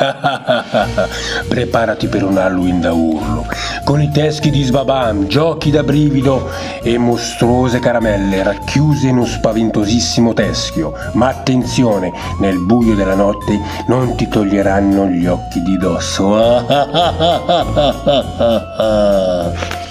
Preparati per un Halloween da urlo, con i teschi di Sbabam, giochi da brivido e mostruose caramelle racchiuse in uno spaventosissimo teschio. Ma attenzione, nel buio della notte non ti toglieranno gli occhi di dosso.